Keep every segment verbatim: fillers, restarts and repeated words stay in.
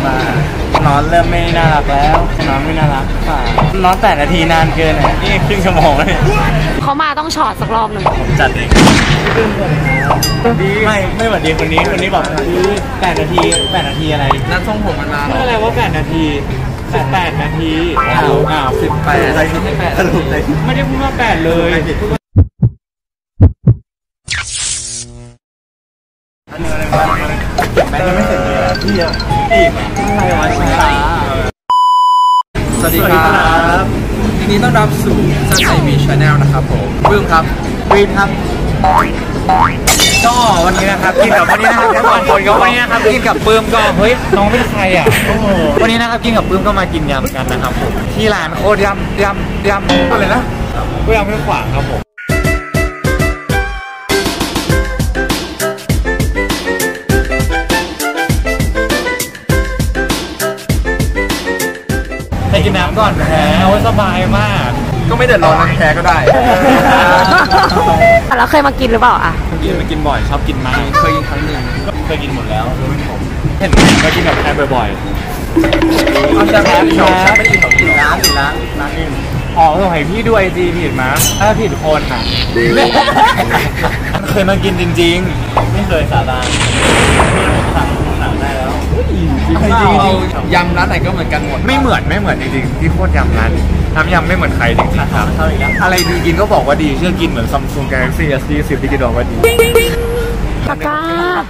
มานอนเริ่มไม่น่ารักแล้วนอนไม่น่ารักค่ะนอนแต่นาทีนานเกินอ่ะนี่ครึ่งชั่วโมงแล้วเนี่ยเขามาต้องช็อตสักรอบหนึ่งผมจัดเองดีไม่ไม่เหมือนดีคนนี้คนนี้บอกดีแปดนาทีแปดนาทีอะไรนั่นทรงผมมันมาหรออะไรว่าแปดนาทีสิบแปดนาทีอ้าวอ้าวสิบแปดอะไรไม่แปดไม่ได้พูดว่าแปดเลยอันนี้อะไรบ้างแบงค์ยังไม่เสร็จเลยพี่อ่ะพี่ใครวะชิตาสวัสดีครับทีนี้ต้องรับสู่ซันไทยบีชาแนลนะครับผมบึ้มครับบีมครับก็วันนี้นะครับกินกับวันนี้นะครับทุกคนก็วันนี้นะครับกินกับปื้มก็เฮ้ยน้องเป็นใครอ่ะวันนี้นะครับกินกับปื้มก็มากินยำกันนะครับผมที่ร้านโคตรยำยำยำอะไรนะก็ยำเพื่อขวางครับผมไปกินน้ำก่อนแพ้โอ้สบายมากก็ไม่เดือดร้อนนะแพ้ก็ได้แล้วเคยมากินหรือเปล่าอ่ะกินมากินบ่อยชอบกินมากเคยกินครั้งหนึ่งเคยกินหมดแล้วเห็นเคยกินแบบแพ้บ่อยๆเอาจะแพ้ชอบชอบไม่กินของกินร้านหรือร้านร้านอื่นอ๋อสงสัยพี่ดูไอจีผิดมั้งถ้าผิดคนค่ะเคยมากินจริงๆไม่เคยสาบานสั่งสั่งได้แล้วจริงๆยำร้านไหนก็เหมือนกันหมดไม่เหมือนไม่เหมือนจริงๆที่โคตรยำร้านน้ำยำไม่เหมือนใครจริงๆครับอะไรดีกินก็บอกว่าดีเชื่อกินเหมือน Samsung Galaxy เอส ยี่สิบที่กินบอกว่าดีปากกา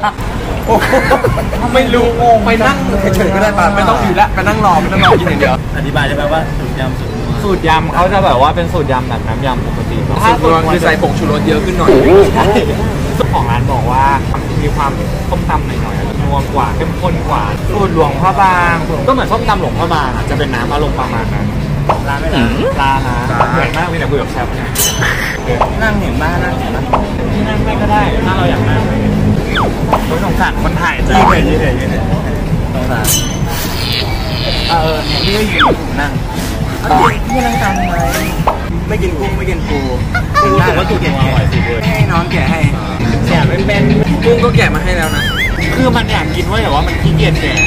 ไม่รู้งงไปนั่งเฉยๆก็ได้ป่ะไม่ต้องอยู่แล้วไปนั่งรอไม่ต้องรอกินอย่างเดียวอธิบายได้ไหมว่าสูตรยำสูตรสูตรยำเขาจะแบบว่าเป็นสูตรยำแบบน้ำยำปกติถ้าสูตรคือใส่ผงชูรสเยอะขึ้นหน่อยเจ้าของร้านบอกว่ามีความต้มตำหน่อยๆนัวกว่าเข้มข้นกว่าสูตรหลวงพ่อบางก็เหมือนส้มตำหลวงพ่อบางจะเป็นน้ำอารมณ์ประมาณนั้นร้านไม่ร้านร้านนะเหมือนมากมีแต่คุยกับแชฟนั่งเห็นบ้านนั่งเห็นบ้านที่นั่งไม่ก็ได้ถ้าเราอยากนั่งสงสารคนถ่ายจ้ายืนเลยยืนเลยสงสารเออเนี่ยพี่ก็ยืนถูกนั่งพี่นั่งตามทำไมไม่กินกุ้งไม่กินปูรู้สึกว่าตัวแก่ให้น้องแกะให้แกะไม่เป็นกุ้งก็แกะมาให้แล้วนะคือมันอยากกินว่าแต่ว่ามันขี้เกียจแกะ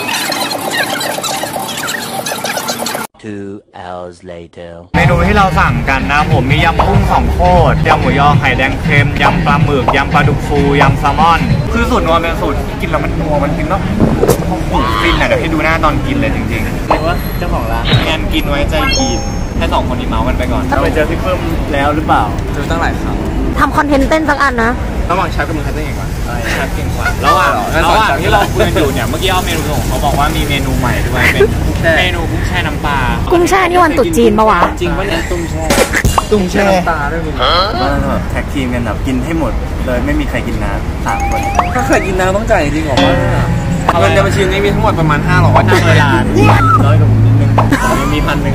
Two hours later เมนูที่เราสั่งกันนะผมมียำกุ้งสองโคตรยำหมูยอไข่แดงเค็มยำปลาหมึกยำปลาดุกฟูยำแซลมอนคือสูตรนัวเป็นสูตรกินแล้วมันนัวมันกินแล้วฟินอ่ะเดี๋ยวให้ดูหน้าตอนกินเลยจริงๆเรียกว่าเจ้าของร้านงานกินไว้ใจกินให้สองคนนี้เมาส์กันไปก่อนเราไปเจอพี่เพิ่มแล้วหรือเปล่าเจอตั้งหลายครั้งทำคอนเทนต์เต้นสักอันนะระหว่างชาร์ปกับมือใครเต้นเก่งกว่าชาร์ปเก่งกว่าระหว่างระหว่างที่เราคุยกันอยู่เนี่ยเมื่อกี้เอาเมนูของเขาบอกว่ามีเมนูใหม่ด้วยเป็นเมนูกุ้งแช่น้ำปลากุ้งแช่นี่วันตรุษจีนปะวะจริงปะเนี่ยตุ้งแช่ตุ้งแช่น้ำปลาด้วยมึงว่าแบบแท็กทีมกันแบบกินให้หมดเลยไม่มีใครกินน้ำสามคนถ้าใครกินน้ำต้องจ่ายจริงหรอเงินในบัญชีนี้มีทั้งหมดประมาณห้าร้อยห้าร้อยล้านร้อยกับผมนิดนึงมีพันหนึ่ง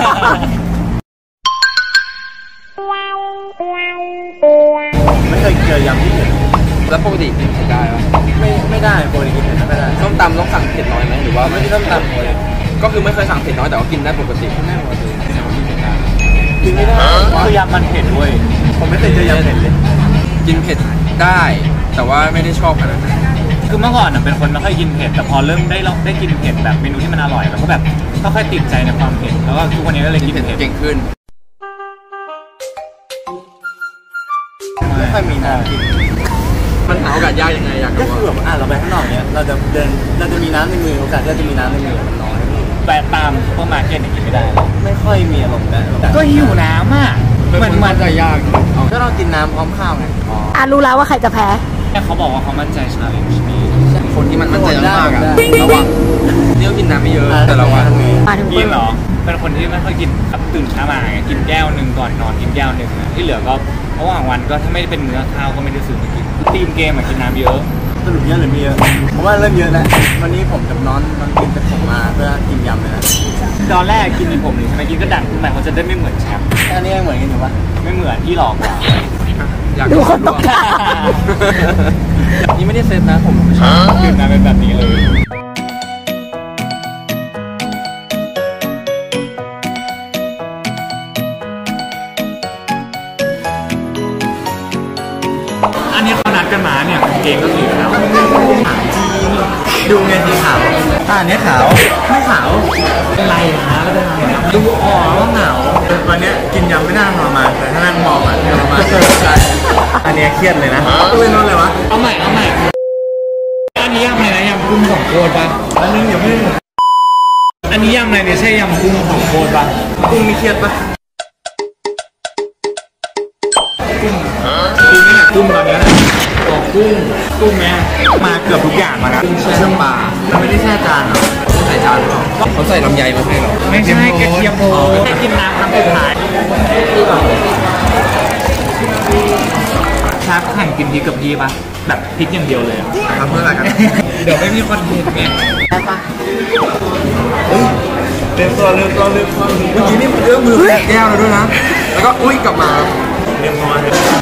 ไม่เคยเจอยำที่เผ็ดแล้วปกติกินเผ็ดได้ไหมไม่ไม่ได้ปกติกินเผ็ดไม่ได้ส้มตำต้องสั่งเผ็ดน้อยไหมหรือว่าไม่ได้ส้มตำเลยก็คือไม่เคยสั่งเผ็ดน้อยแต่ว่ากินได้ปกติไม่ปกติกินไม่ได้คือยำมันเผ็ดเว้ยผมไม่เคยเจอยำเผ็ดเลยกินเผ็ดได้แต่ว่าไม่ได้ชอบขนาดนั้นคือเมื่อก่อนเป็นคนไม่ค่อยกินเผ็ดแต่พอเริ่มได้ลองได้กินเผ็ดแบบเมนูที่มันอร่อยแล้วก็แบบค่อยๆติดใจในความเผ็ดแล้วก็ทุกวันนี้ก็เลยกินเผ็ดเก่งขึ้นไม่ค่อยมีน้ำกินมันหาโอกาสยากยังไงอยากรู้ก็คือแบบอ่ะเราไปข้างนอกเนี้ยเราจะเดินเราจะมีน้ำในมือโอกาสที่จะมีน้ำในมือมันน้อยแปะตามซุปเปอร์มาร์เก็ตกินไม่ได้ไม่ค่อยมีอารมณ์นะก็หิวน้ำอ่ะมันมันจะยากก็ต้องกินน้ำพร้อมข้าวไงอ่ะรู้แล้วว่าใครจะแพ้เขาบอกว่าเขามั่นใจชาเลนจ์นี้คนที่มันมั่นใจมากอะระวังเดี๋ยวกินน้ำไม่เยอะแต่เราว่ากินเหรอเป็นคนที่ไม่ค่อยกินแบบตื่นเช้ามากินแก้วหนึ่งก่อนนอนกินแก้วหนึ่งที่เหลือก็ระหว่างวันก็ถ้าไม่ได้เป็นเนื้อข้าวก็ไม่ได้ซื้อมากินทีมเกมกินน้ำเยอะสรุปเยอะหรือไม่เยอะผมว่าเริ่มเยอะแล้ววันนี้ผมกับน้องมันกินแต่ผมมาเพื่อกินยำเลยนะตอนแรกกินผมหรือทำไมกินก็ดันขึ้นไปเขาจะได้ไม่เหมือนแชมป์อันนี้เหมือนกันอยู่ปะไม่เหมือนที่หลอกกว่าดูคนตกใจนี่ไม่ได้เซตนะผมกินน้ำเป็นแบบนี้เลย อันนี้เขานัดกันมาเนี่ยเกงก็สีขาวดูไงสีขาวอ่าเนี้ยขาวไม่ขาวเป็นไรนะแล้วเป็นไรดูอ๋อว่าหนาวตอนเนี้ยกินยำไม่น่าทรมานแต่ถ้านั่งมองอ่ะทรมานใช่อันเนี้ยเครียดเลยนะต้องเป็นนอนเลยวะเอาใหม่เอาใหม่อันนี้ยำอะไรนะยำกุ้งของโคตรปะอันนึงอย่าเพิ่งอันนี้ยำอะไรเนี่ยใช่ยำกุ้งของโคตรปะกุ้งมีเครียดปะกุ้งกุ้งนี่แหละกุ้งตอนนี้ตัวกุ้งกุ้งเนี้ยมาเกือบทุกอย่างมาแล้วกุ้งแช่น้ำปลาไม่ได้แช่จานหรอใส่จานหรอเขาใส่ลำไยมาให้หรอไม่ใช่กระเทียมโพแค่กินน้ำน้ำสุดท้ายชาร์ปแข่งกินพริกกับพี่ปะแบบพริกอย่างเดียวเลยทำเพื่ออะไรกันเดี๋ยวไม่มีคอนเทนต์ไงได้ปะเต็มตัวเลือกตัวเลือกเมื่อกี้นี่เลือกมือแตะแก้วเลยด้วยนะแล้วก็อุ้ยกลับมาเรียบร้อย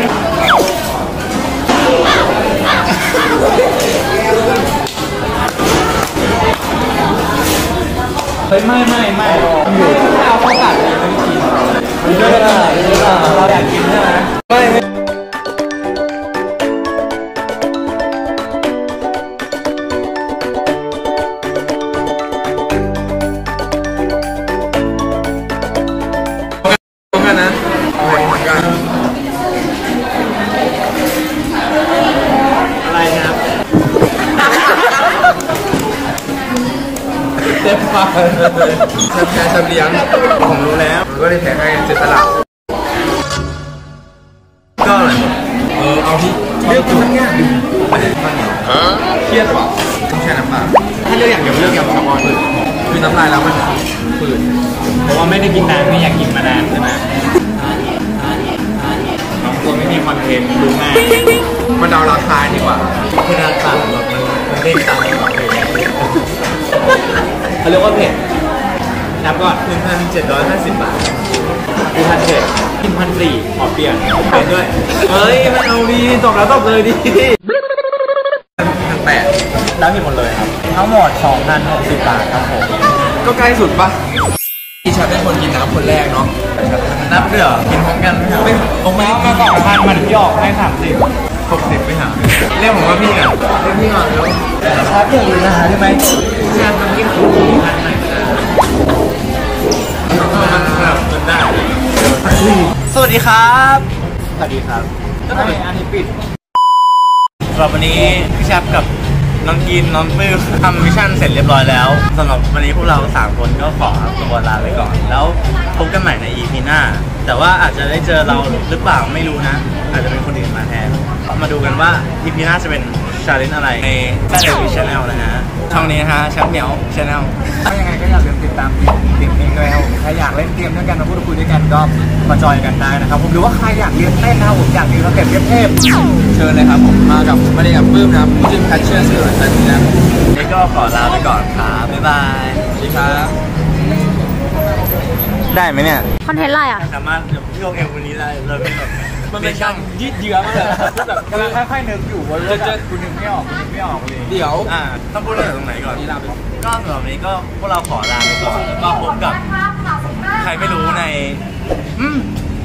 เฮ้ยไม่ไม่ไม่อยู่เอาข้าวตัดเลยไม่กินไม่ได้เราอยากกินใช่ไหมไม่ไม่กันนะเหมือนกันอะไรครับเต็มปากเลยแชมป์แพ้แชมป์เลี้ยงผมรู้แล้วก็เลยแพ้ให้เจ็ดตลับก็อะไรเออเอาที่เลือกทั้งอย่างดิเครียดว่ะต้องแช่น้ำปลาถ้าเลือกอย่างเดียวเลือกยำแซลมอนคือน้ำลายแล้วมันฝืดเพราะว่าไม่ได้กินนานไม่อยากกินมานานใช่ไหมน้องตัวไม่มีคอนเทนต์รู้ง่ายมันเดาราคาดีกว่าคือราคาแบบมันมันเด้งตามแบบเขาเรียกว่าเผ็ดนับก่อนหนึ่งพันเจ็ดร้อยห้าสิบบาทคือพันเจ็ดกินพันสี่ขอเปลี่ยนเปลี่ยนด้วยเฮ้ยมันเอาดีตอบแล้วตอบเลยดิพันแปดได้ผิดหมดเลยครับทั้งหมดสองพันหกสิบบาทครับผมก็ใกล้สุดปะพี่ชาเป็นคนกินน้ำคนแรกเนาะนับเดือกินพร้อมกันไม่ผมไม่ก็สองพันมันพี่ออกให้สามสิบหกสิบไม่หาเรียกผมว่าพี่อ่ะเรียกพี่ก่อนแล้วชาเปลี่ยนอยู่นะฮะได้ไหมชาทำกินของพันไหนมันแบบจนได้สวัสดีครับสวัสดีครับก็ทำไมอันนี้ปิดสำหรับวันนี้พี่ชากับน้องกินน้องปื้มทำมิชชั่นเสร็จเรียบร้อยแล้วสำหรับวันนี้พวกเราสามคนก็ขอตัวลาไปก่อนแล้วพบกันใหม่ใน อี พี หน้าแต่ว่าอาจจะได้เจอเราหรือเปล่าไม่รู้นะอาจจะเป็นคนอื่นมาแทนมาดูกันว่า อี พี หน้าจะเป็นชาเลนจ์อะไรในแป้งวิชแนลนะฮะช่องนี้นะฮะแชมป์เหมียวชาแนลถ้ายังไงก็อย่าลืมติดตามเด็กเองด้วยครับผมถ้าอยากเล่นเกมด้วยกันมาพูดคุยด้วยกันก็มาจอยกันได้นะครับผมหรือว่าใครอยากเรียนเต้นนะครับผมอยากเรียนสเต็ปเทพๆเชิญเลยครับผมมากับมาเรียนกับปื้มนะครับจิมแพชเชอร์สื่ออะไรแบบนี้นะนี่ก็ขอลาไปก่อนครับบ๊ายบายสวัสดีครับได้ไหมเนี่ยคอนเทนต์อะไรอ่ะสามารถโยกเอวคนนี้ได้เราเป็นแบบมันเป็นช่างยืดเยื้อมากเลยแบบกำลังค่อยๆนึกอยู่ว่าจะคุณนึกไม่ออกคุณนึกไม่ออกเลยเดี๋ยวอ่าต้องพูดเรื่องตรงไหนก่อนที่เราก็สำหรับนี้ก็พวกเราขอลาไปก่อนแล้วก็พบกับใครไม่รู้ในอืม